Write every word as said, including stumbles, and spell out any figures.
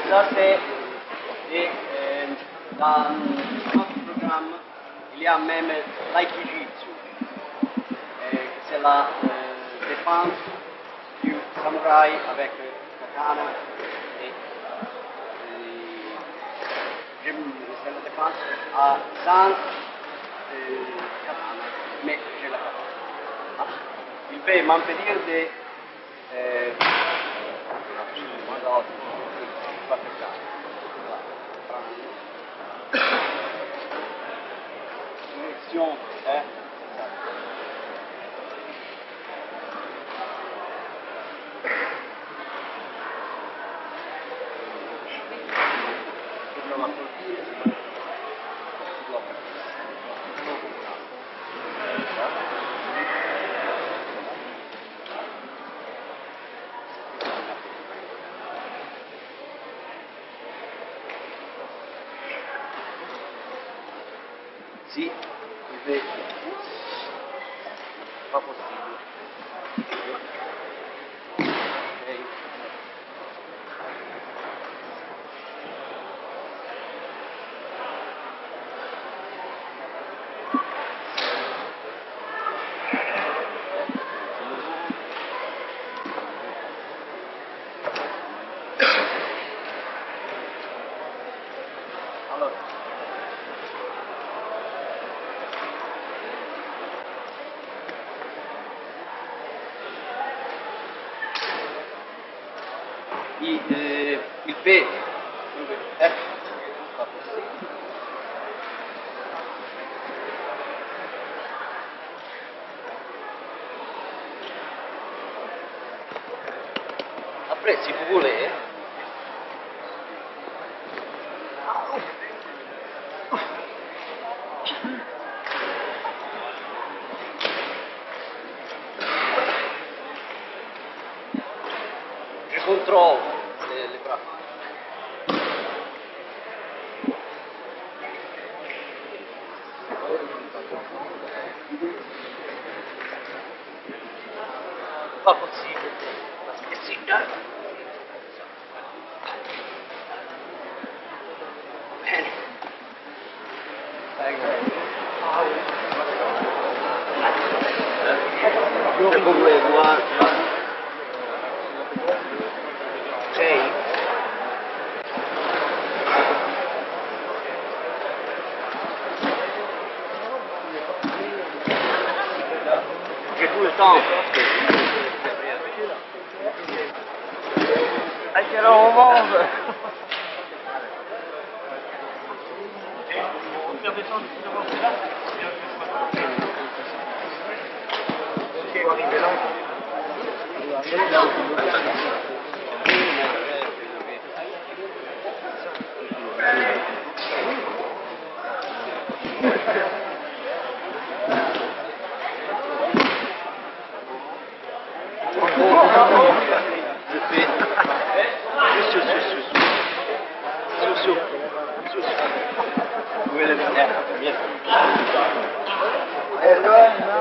Scusate, et euh, dans notre programme, il y a même l'aikijitsu, c'est la euh, défense du samouraï avec le katana et, et c'est la défense à sans euh, katana, mais j'ai la katana. Il peut m'impedir de euh, Direction, hein, sì, invece fa possibile. Ok. Allora. Il, eh, il P F fa possibile. Après, si vous voulez, je contrôle les, les bras. Pas possible, parce que si bene. Je voulais voir. Sei? J'ai tout le temps. À quelle heure on mange? Faire descendre ici devant là. Il faut arriver là. Il faut arriver là. Je fais juste sur, sur, sur, sur, sur, sur, sur. Où est le bien? Bien.